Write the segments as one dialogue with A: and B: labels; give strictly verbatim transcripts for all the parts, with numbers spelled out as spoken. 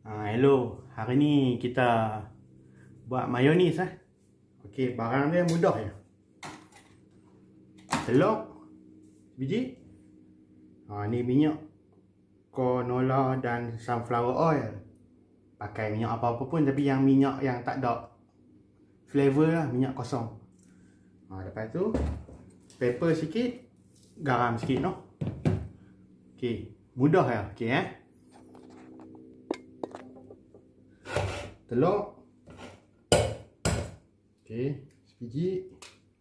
A: Ah, hello, hari ni kita buat mayonis eh. Okey, barang dia mudah je. Telur biji. Ha, ni minyak canola dan sunflower oil. Pakai minyak apa-apa pun, tapi yang minyak yang tak ada flavor lah, minyak kosong. Ha, lepas tu pepper sikit, garam sikit noh. Okey, mudah ya. Okey eh. Telur. Okey, sebiji.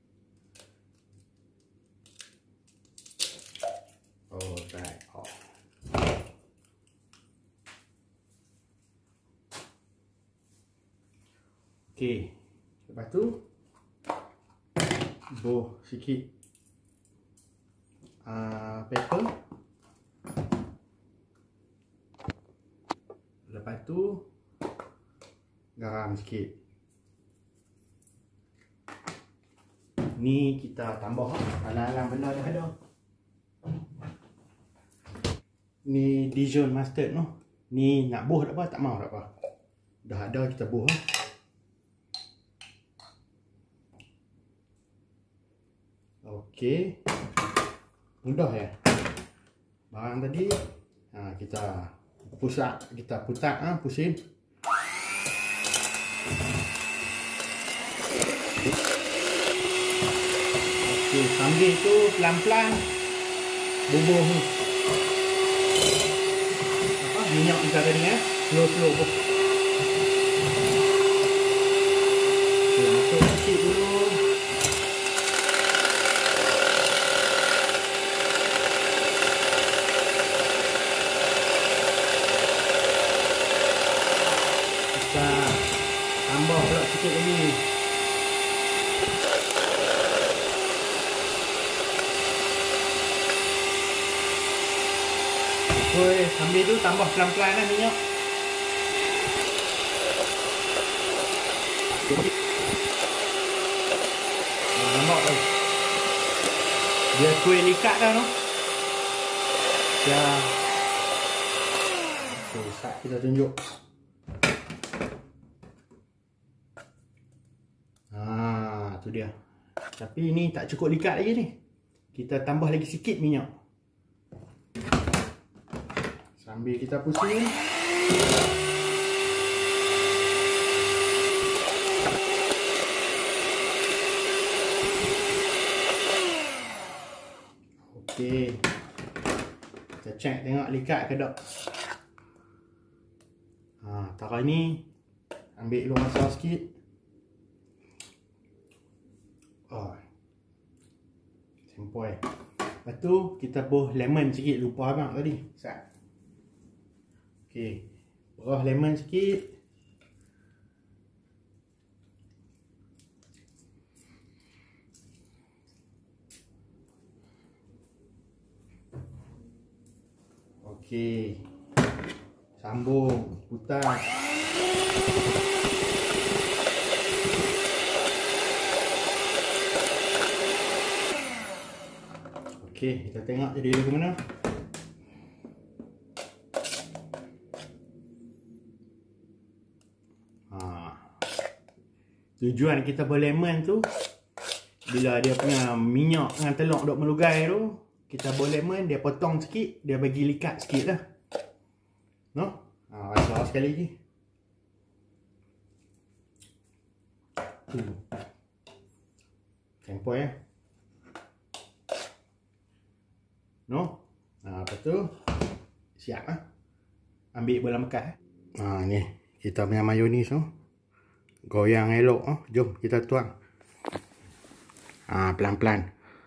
A: Alright. Oh. Okey. Lepas tu buh sikit uh, pepper. Lepas tu garam sikit. Ni kita tambah alang-alang benda dah ada. Ni Dijon mustard noh. Ni nak buh tak apa, tak mau tak apa. Dah ada kita buh. Okey. Mudah ya. Barang tadi ha, kita pusat, kita putar ha, pusing. Okey, sambil tu pelan-pelan bubuh ni. Apa? Minyak kita tadi eh. Slow-slow bubuh. Okey, masuk sikit dulu. Kita tambah pula sikit lagi. Okey, sambil tu tambah pelan-pelan lah minyak. Oh, nampak tu. Dia kuih likat dah tu. Ya. Okey, sat kita tunjuk. Ah, tu dia. Tapi ni tak cukup likat lagi ni. Kita tambah lagi sikit minyak. Sambil kita pusing. Okey. Kita check tengok likat ke tak. Ha, taruh ni. Ambil lu masa sikit. Oh. Sempoi. Lepas tu kita buh lemon sikit, lupa abang tadi. Sat. Okey, berah lemon sikit. Okey, sambung, putar. Okey, kita tengok jadi dia ke mana. Tujuan kita buat lemon tu, bila dia punya minyak dengan telur duk melugai tu, kita buat lemon, dia potong sikit, dia bagi likat sikit lah. No? Ha, rasa sekali lagi. Hmm. Sempoi ya. No? Ha, lepas tu siap lah. Ambil bola bekas. Ha, ni kita punya mayonis tu. Goyang elok. Oh, jom kita tuang. Ah, pelan-pelan.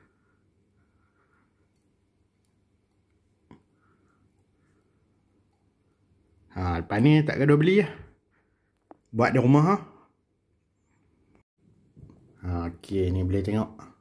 A: Ha, lepas ni tak gaduh beli lah. Buat di rumah ha. Ha, okey, ni boleh tengok.